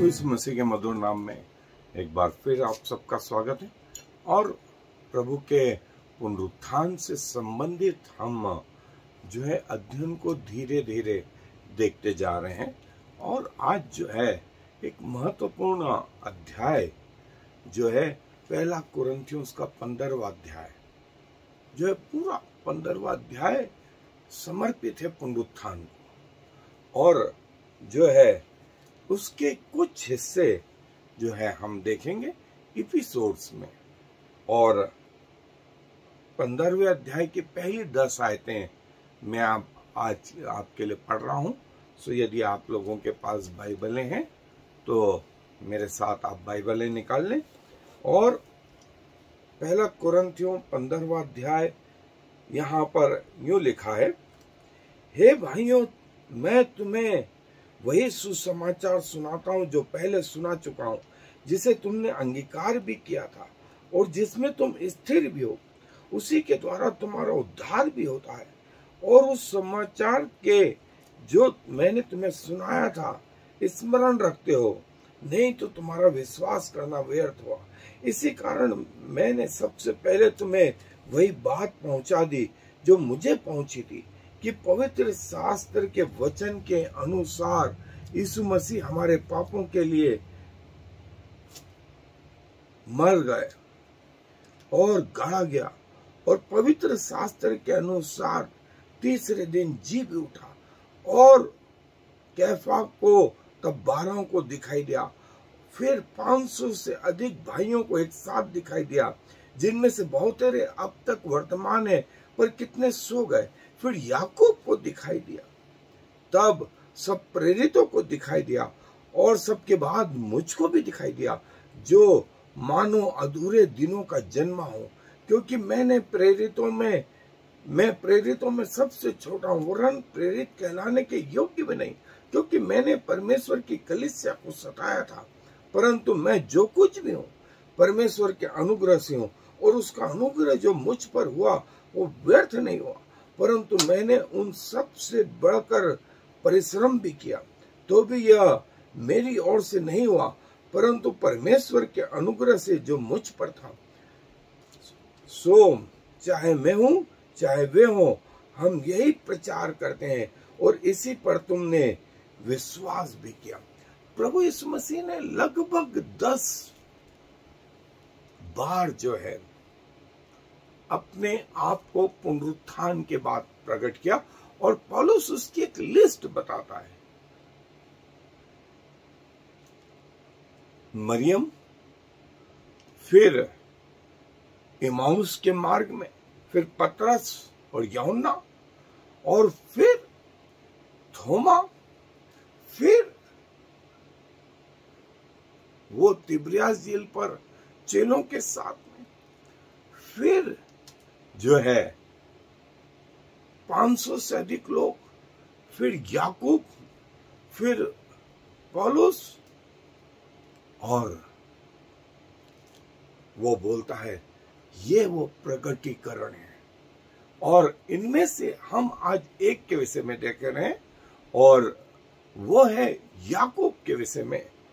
यीशु मसीह के मधुर नाम में एक बार फिर आप सबका स्वागत है। और प्रभु के पुनरुत्थान से संबंधित हम जो है अध्ययन को धीरे धीरे देखते जा रहे हैं। और आज जो है एक महत्वपूर्ण अध्याय जो है पहला कुरिन्थियों का 15वां अध्याय, जो है पूरा 15वां अध्याय समर्पित है पुनरुत्थान को। और जो है उसके कुछ हिस्से जो है हम देखेंगे एपिसोड्स में। और 15वें अध्याय की पहली 10 आयतें मैं आज आपके लिए पढ़ रहा हूं। सो यदि आप लोगों के पास बाइबलें हैं तो मेरे साथ आप बाइबलें निकाल लें। और पहला कुरिन्थियों 15वां अध्याय यहाँ पर यूं लिखा है, हे भाइयों, मैं तुम्हें वही सुसमाचार सुनाता हूं जो पहले सुना चुका हूं, जिसे तुमने अंगीकार भी किया था और जिसमें तुम स्थिर भी हो। उसी के द्वारा तुम्हारा उद्धार भी होता है। और उस समाचार के जो मैंने तुम्हें सुनाया था स्मरण रखते हो, नहीं तो तुम्हारा विश्वास करना व्यर्थ हुआ। इसी कारण मैंने सबसे पहले तुम्हें वही बात पहुंचा दी जो मुझे पहुंची थी, कि पवित्र शास्त्र के वचन के अनुसार यीशु मसीह हमारे पापों के लिए मर गए और गाड़ा गया, और पवित्र शास्त्र के अनुसार तीसरे दिन जी भी उठा, और कैफा को तब 12 को दिखाई दिया, फिर 500 से अधिक भाइयों को एक साथ दिखाई दिया, जिनमें से बहुतेरे अब तक वर्तमान है पर कितने सो गए। फिर याकूब को दिखाई दिया, तब सब प्रेरितों को दिखाई दिया, और सबके बाद मुझको भी दिखाई दिया, जो मानो अधूरे दिनों का जन्मा हो, क्योंकि मैं प्रेरितों में सबसे छोटा हूं, वरन प्रेरित कहलाने के योग्य भी नहीं, क्योंकि मैंने परमेश्वर की कलीसिया को सताया था। परंतु मैं जो कुछ भी हूं परमेश्वर के अनुग्रह से हूं, और उसका अनुग्रह जो मुझ पर हुआ वो व्यर्थ नहीं हुआ, परंतु मैंने उन सब से बढ़कर परिश्रम भी किया, तो भी यह मेरी ओर से नहीं हुआ, परंतु परमेश्वर के अनुग्रह से जो मुझ पर था। सो चाहे मैं हूं चाहे वे हो, हम यही प्रचार करते हैं, और इसी पर तुमने विश्वास भी किया। प्रभु यीशु मसीह ने लगभग 10 बार जो है अपने आप को पुनरुत्थान के बाद प्रकट किया, और पौलुस उसकी एक लिस्ट बताता है। मरियम, फिर इमाउस के मार्ग में, फिर पतरस और यूहन्ना, और फिर थोमा, फिर वो तिबिरियास झील पर चेलों के साथ में, फिर जो है 500 से अधिक लोग, फिर याकूब, फिर पौलुस, और वो बोलता है ये वो प्रकटीकरण है। और इनमें से हम आज एक के विषय में देख रहे हैं, और वो है याकूब के विषय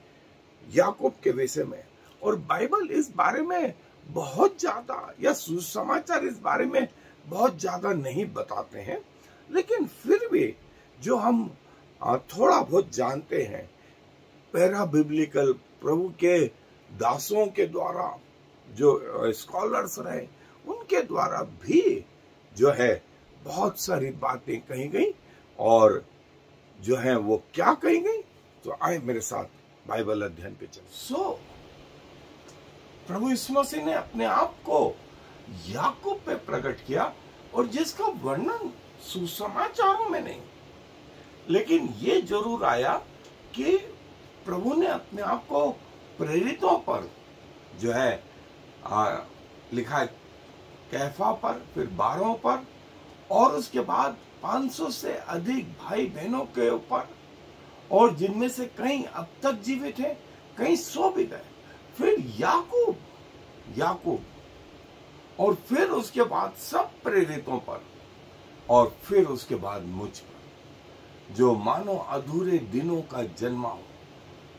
में। और बाइबल इस बारे में बहुत ज्यादा, या सुसमाचार इस बारे में बहुत ज्यादा नहीं बताते हैं, लेकिन फिर भी जो हम थोड़ा बहुत जानते हैं, पैरा बिब्लिकल प्रभु के दासों के द्वारा, जो स्कॉलर्स रहे उनके द्वारा भी जो है बहुत सारी बातें कही गई, और जो है वो क्या कही गई। तो आए मेरे साथ बाइबल अध्ययन पे चलो। प्रभु यीशु मसीह ने अपने आप को याकूब पे प्रकट किया, और जिसका वर्णन सुसमाचारों में नहीं, लेकिन ये जरूर आया कि प्रभु ने अपने आप को प्रेरितों पर जो है लिखा है, कैफा पर, फिर 12 पर, और उसके बाद 500 से अधिक भाई बहनों के ऊपर, और जिनमें से कई अब तक जीवित हैं, कई सो भी गए। फिर याकूब, और फिर उसके बाद सब प्रेरितों पर, और फिर उसके बाद मुझ पर, जो मानो अधूरे दिनों का जन्मा हो।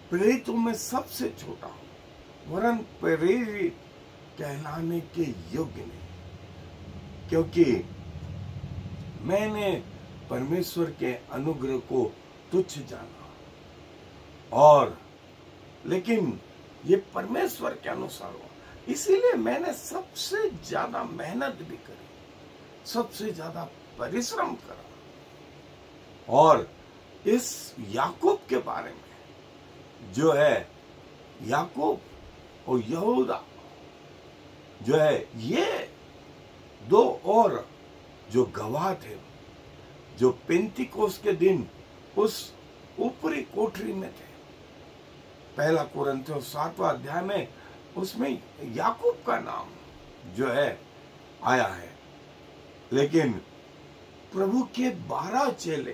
प्रेरितों में सबसे छोटा हूं, वरन प्रेरित कहलाने के योग्य नहीं, क्योंकि मैंने परमेश्वर के अनुग्रह को तुच्छ जाना, और लेकिन ये परमेश्वर के अनुसार हुआ, इसीलिए मैंने सबसे ज्यादा मेहनत भी करी, सबसे ज्यादा परिश्रम करा। और इस याकूब के बारे में जो है, याकूब और यहूदा जो है, ये दो और जो गवाह थे, जो पेंतिकोस के दिन उस ऊपरी कोठरी में थे। पहला कुरिन्थियों 7वां अध्याय में उसमें याकूब का नाम जो है आया है, लेकिन प्रभु के 12 चेले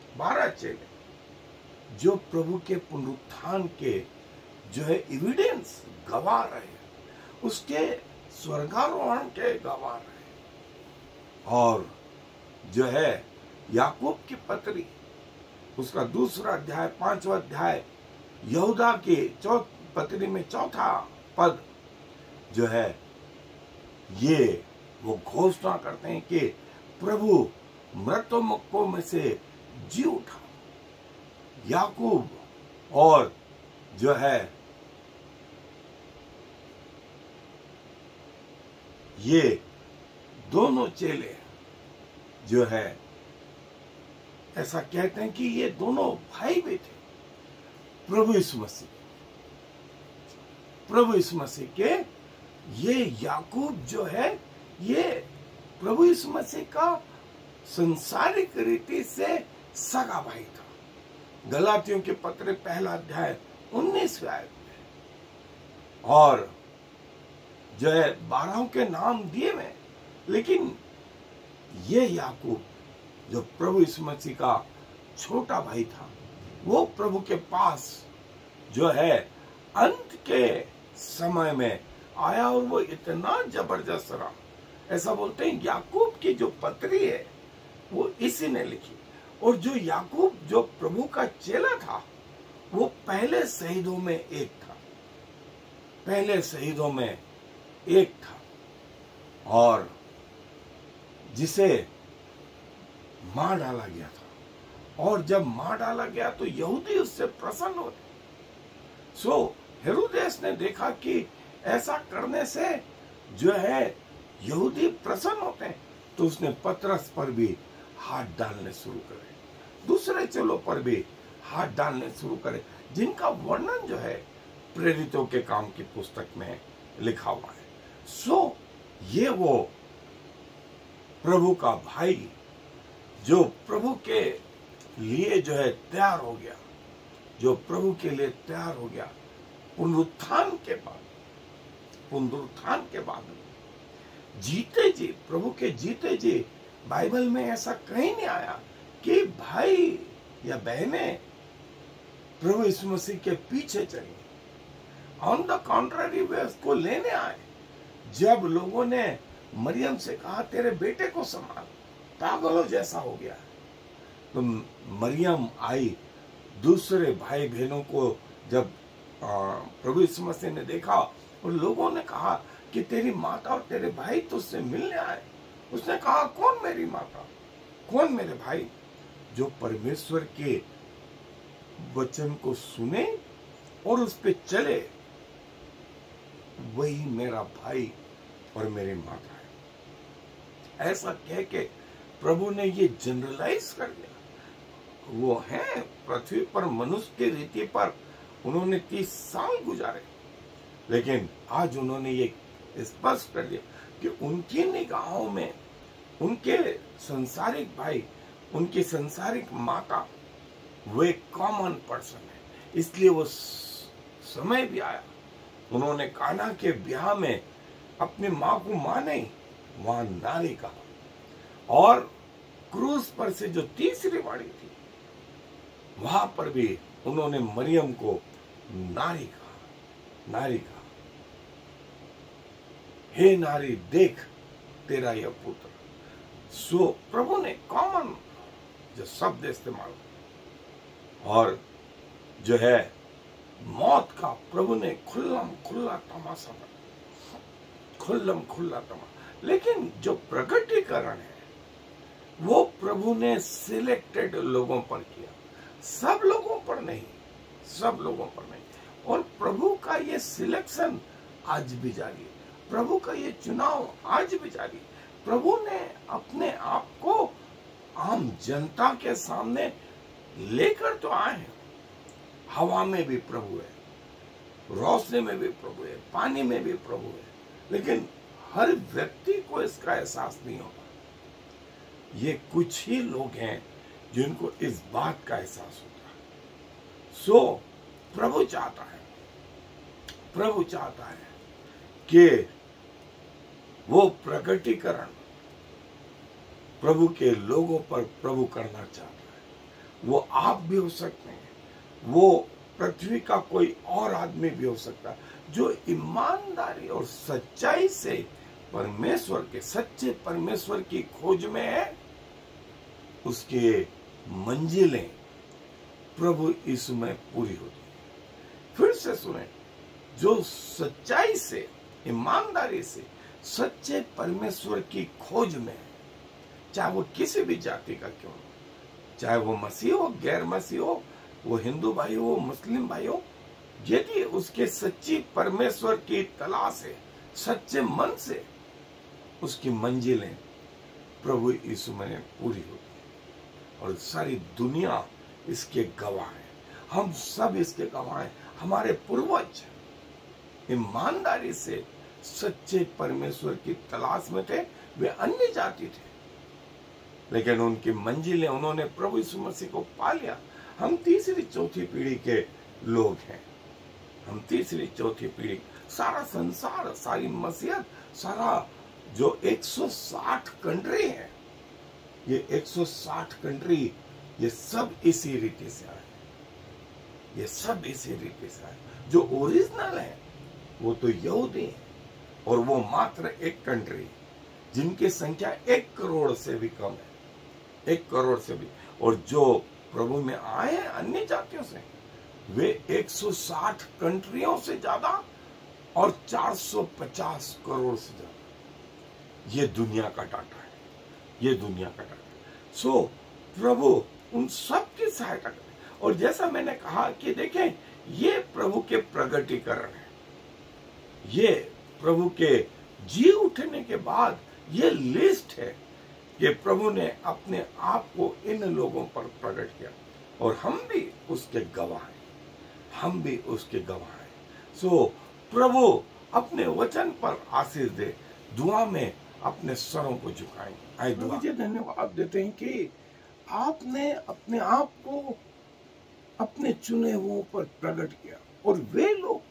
जो प्रभु के पुनरुत्थान के जो है एविडेंस गवाह रहे, उसके स्वर्गारोहण के गवाह रहे। और जो है याकूब की पत्री, उसका 2 अध्याय 5वां अध्याय, यहूदा की पत्री में 4था पद जो है, ये वो घोषणा करते हैं कि प्रभु मृतकों में से जी उठा। याकूब और जो है ये दोनों चेले जो है, ऐसा कहते हैं कि ये दोनों भाई भी थे प्रभु यीशु मसीह के। ये याकूब जो है, ये प्रभु यीशु मसीह का संसारिक रीति से सगा भाई था। गलातियों के पत्र 1 अध्याय 19वें आयत में। और जो है 12 के नाम दिए में, लेकिन ये याकूब जो प्रभु यीशु मसीह का छोटा भाई था, वो प्रभु के पास जो है अंत के समय में आया, और वो इतना जबरदस्त रहा। ऐसा बोलते हैं याकूब की जो पत्री है वो इसी ने लिखी। और जो याकूब जो प्रभु का चेला था, वो पहले शहीदों में एक था, और जिसे मार डाला गया था। और जब मार डाला गया तो यहूदी उससे प्रसन्न हुए। सो हेरोदेस ने देखा कि ऐसा करने से जो है यहूदी प्रसन्न होते हैं, तो उसने पतरस पर भी हाथ डालने शुरू करे, दूसरे चेलों पर भी हाथ डालने शुरू करे, जिनका वर्णन जो है प्रेरितों के काम की पुस्तक में लिखा हुआ है। सो ये वो प्रभु का भाई जो प्रभु के लिए जो है तैयार हो गया, जो प्रभु के लिए तैयार हो गया पुनरुत्थान के बाद जीते जी, प्रभु के जीते जी। बाइबल में ऐसा कहीं नहीं आया कि भाई या बहनें प्रभु यीशु मसीह के पीछे चली। ऑन द कॉन्ट्ररी वे उसको लेने आए। जब लोगों ने मरियम से कहा तेरे बेटे को संभाल, पागलों जैसा हो गया, तो मरियम आई। दूसरे भाई बहनों को जब प्रभु यीशु मसीह ने देखा, और लोगों ने कहा कि तेरी माता और तेरे भाई तुझसे मिलने आए। उसने कहा कौन मेरी माता, कौन मेरे भाई? जो परमेश्वर के वचन को सुने और उस पे चले, वही मेरा भाई और मेरी माता है। ऐसा कह के प्रभु ने ये जनरलाइज कर दिया। वो है पृथ्वी पर मनुष्य की रीति पर उन्होंने 30 साल गुजारे, लेकिन आज उन्होंने ये स्पष्ट कर दिया कि उनकी निगाहों में उनके संसारिक भाई, उनकी संसारिक माता, वो एक कॉमन पर्सन है। इसलिए वो समय भी आया, उन्होंने काना के ब्याह में अपनी माँ को माँ नहीं, वहां नारी कहा। और क्रूस पर से जो तीसरी वाणी थी, वहां पर भी उन्होंने मरियम को नारी कहा। हे नारी, देख तेरा यह पुत्र। सो प्रभु ने कॉमन जो शब्द इस्तेमाल, और जो है मौत का प्रभु ने खुल्लम खुल्ला तमाशा बना, खुल्लम खुल्ला तमाशा। लेकिन जो प्रकटीकरण है वो प्रभु ने सिलेक्टेड लोगों पर किया, सब लोगों पर नहीं, सब लोगों पर नहीं। और प्रभु का ये सिलेक्शन आज भी जारी है, प्रभु का ये चुनाव आज भी जारी है। प्रभु ने अपने आप को आम जनता के सामने लेकर तो आए हैं। हवा में भी प्रभु है, रोशनी में भी प्रभु है, पानी में भी प्रभु है, लेकिन हर व्यक्ति को इसका एहसास नहीं होता। ये कुछ ही लोग हैं जिनको इस बात का एहसास होता है। सो प्रभु चाहता है कि वो प्रकटीकरण प्रभु के लोगों पर प्रभु करना चाहता है। वो आप भी हो सकते हैं, वो पृथ्वी का कोई और आदमी भी हो सकता है, जो ईमानदारी और सच्चाई से परमेश्वर के, सच्चे परमेश्वर की खोज में है। उसके मंजिलें प्रभु यीशु में पूरी होती है। फिर से सुने, जो सच्चाई से, ईमानदारी से सच्चे परमेश्वर की खोज में है, चाहे वो किसी भी जाति का क्यों हो, चाहे वो मसीह हो, गैर मसीह हो, वो हिंदू भाई हो, मुस्लिम भाई हो, यदि उसके सच्ची परमेश्वर की तलाश है, सच्चे मन से, उसकी मंजिलें प्रभु यीशु में पूरी होती है। और सारी दुनिया इसके गवाह है, हम सब इसके गवाह हैं। हमारे पूर्वज ईमानदारी से सच्चे परमेश्वर की तलाश में थे, वे अन्य जाति थे, लेकिन उनकी मंजिलें, उन्होंने प्रभु यीशु मसीह को पा लिया। हम तीसरी चौथी पीढ़ी के लोग हैं, हम तीसरी चौथी पीढ़ी। सारा संसार, सारी मसीहत, सारा जो 160 कंट्री है, ये 160 कंट्री, ये सब इसी रीति से आए, ये सब इसी रीति से आए। जो ओरिजिनल है वो तो यहूदी है, और वो मात्र एक कंट्री जिनकी संख्या 1 करोड़ से भी कम है, 1 करोड़ से भी। और जो प्रभु में आए हैं अन्य जातियों से, वे 160 कंट्रियों से ज्यादा और 450 करोड़ से ज्यादा। ये दुनिया का डाटा है, ये दुनिया का डाटा है। सो प्रभु उन सब की सहायता करें। और जैसा मैंने कहा कि देखें, ये प्रभु के प्रगटीकरण है, ये प्रभु के जी उठने के बाद ये लिस्ट है कि प्रभु ने अपने आप को इन लोगों पर प्रकट किया, और हम भी उसके गवाह हैं, हम भी उसके गवाह हैं। सो प्रभु अपने वचन पर आशीष दे। दुआ में अपने सरों को झुकाएं। आए दुआ। मुझे धन्यवाद देते हैं कि आपने अपने आप को अपने चुने हुओं पर प्रकट किया, और वे लोग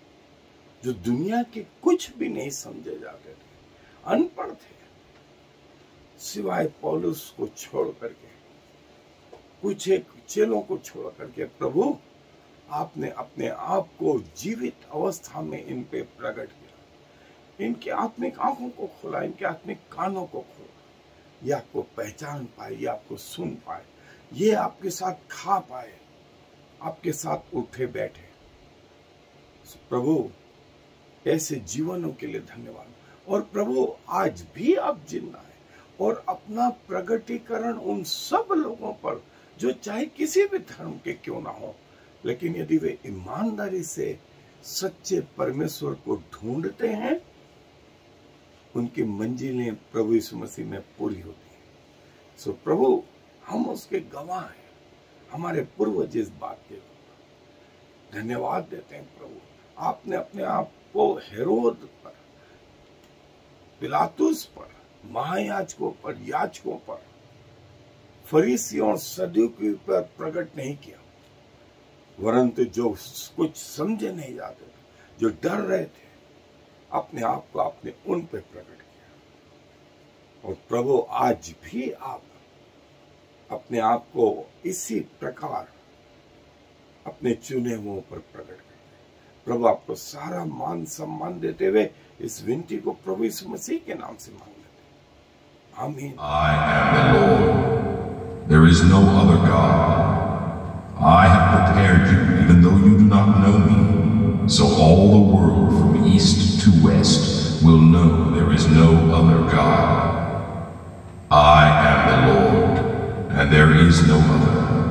जो दुनिया के कुछ भी नहीं समझे जाते थे, अनपढ़ थे, सिवाय पौलुस को छोड़ करके, कुछ एक चेलों को छोड़ करके, प्रभु आपने अपने आप को जीवित अवस्था में इन पे प्रकट किया। इनके आत्मिक आंखों को खोला, इनके आत्मिक कानों को खोला, ये आपको पहचान पाए, ये आपको सुन पाए, ये आपके साथ खा पाए, आपके साथ उठे बैठे। प्रभु ऐसे जीवनों के लिए धन्यवाद। और प्रभु आज भी आप जिंदा है, और अपना प्रगटीकरण उन सब लोगों पर जो चाहे किसी भी धर्म के क्यों ना हो, लेकिन यदि वे ईमानदारी से सच्चे परमेश्वर को ढूंढते हैं, उनकी मंजिलें प्रभु यीशु मसीह में पूरी होती हैं। सो प्रभु हम उसके गवाह हैं, हमारे पूर्वज इस बात के धन्यवाद देते हैं। प्रभु आपने अपने आप को हेरोद पर, पिलातुस पर, महायाजकों पर, याजकों पर, फरीसियों और सदूकियों पर प्रकट नहीं किया, वरंतु जो कुछ समझे नहीं जाते थे, जो डर रहे थे, अपने आप को आपने उन पर प्रकट किया। और प्रभु आज भी आप अपने आप को इसी प्रकार अपने चुने हुओं पर प्रकट करते हैं। प्रभु आपको सारा मान सम्मान देते हुए इस विनती को प्रभु यीशु मसीह के नाम से मांग लेते हैं। आमीन। I am the Lord. There is no other God. I have prepared you even though you do not know me, so all the world from east to west will know there is no other God. I am the Lord, and there is no other.